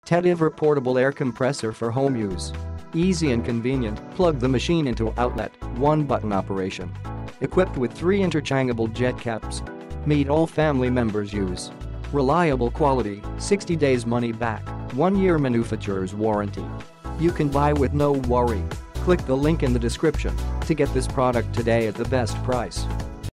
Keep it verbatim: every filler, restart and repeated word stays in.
Tediver portable air compressor for home use. Easy and convenient, plug the machine into outlet, one button operation. Equipped with three interchangeable jet caps. Meet all family members' use. Reliable quality, sixty days money back, one year manufacturer's warranty. You can buy with no worry. Click the link in the description to get this product today at the best price.